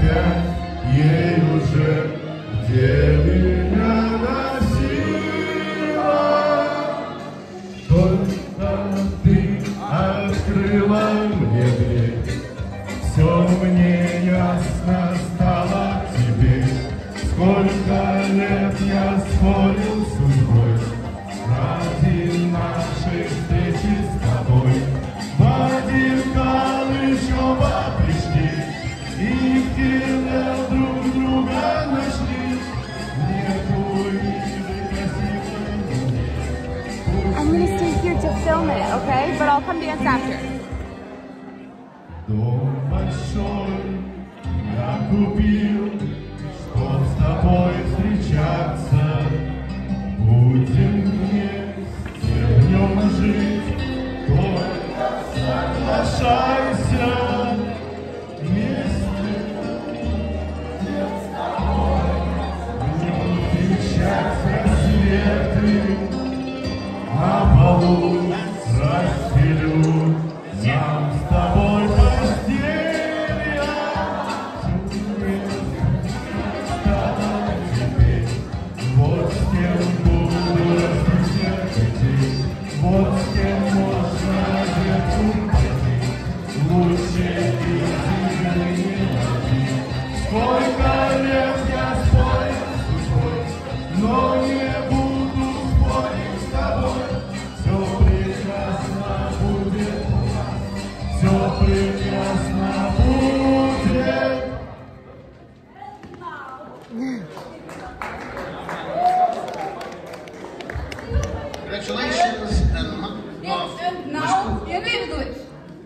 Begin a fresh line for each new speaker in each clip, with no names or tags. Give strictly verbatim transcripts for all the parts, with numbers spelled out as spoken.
опять ей уже, где меня носила. Только ты открыла мне дверь, все мне ясно стало теперь. Сколько лет я спорил с судьбой ради нашей встречи с тобой. В один калыч оба пришли и в теле друг друга нашли. Нету милой красивой мне.
I'm gonna stay here to film it, okay? But I'll come dance after.
Дом большой я купил, чтоб с тобой встречаться. Будем вместе в нем жить, только соглашайся. Вместе с тобой в нем встречать рассветы. На полу расстелю нам с тобой постель. Вот с кем буду растить детей, вот с кем можно детку пойти. Лучше идти не найти. Сколько лет я спорю с тобой, но не буду спорить с тобой. Все прекрасно будет у нас, все прекрасно будет.
Congratulations and
Yes, and now in English.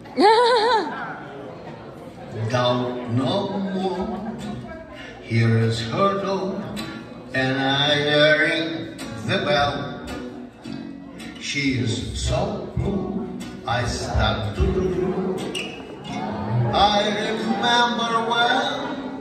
Doubt no more. Here is her door, and I ring the bell. She is so cool, I start to drool. I remember well,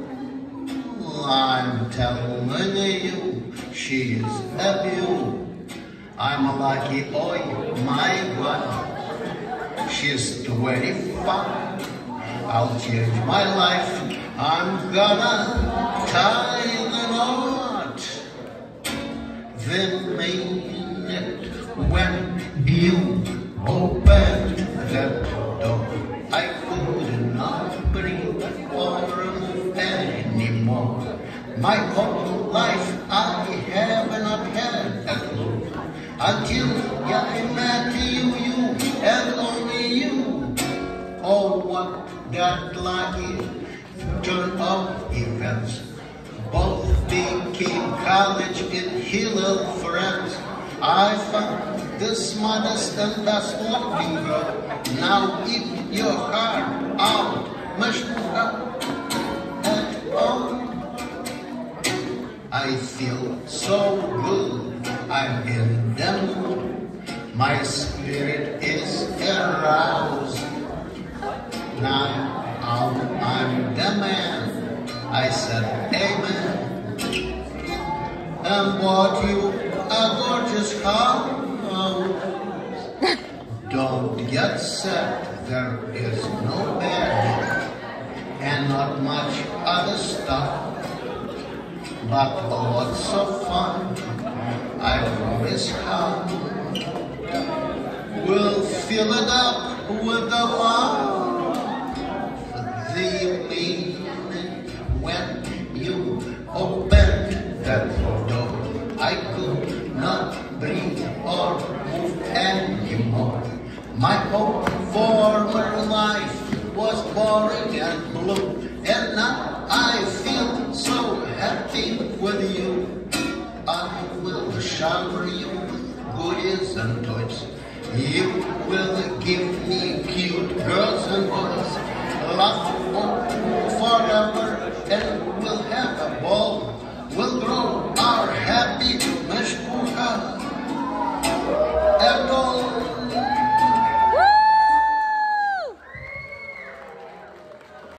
I'm telling you, she is a beauty. I'm a lucky boy, my God. She's twenty-five. I'll change my life. I'm gonna tie the knot. The minute when you opened that door, I could not breathe or move anymore. My whole life I have not had a clue until I met you, you and only you. Oh, what that lucky turn of events. Both became college in Hillel friends. I found this modest and best looking girl. Now eat your heart out, must up at all. I feel so good, I'm in the mood. My spirit is aroused. Now I'm, I'm the man. I said amen. And what you a gorgeous house. Don't get sad, there is no bed and not much other stuff, but lots of fun I always have. We'll fill it up with the love. The minute when you opened that door, I could not breathe or move anymore. My whole former life was boring and blue, and now I feel so happy with you. I will shower you with goodies and toys. You will give me cute girls and boys. Love forever and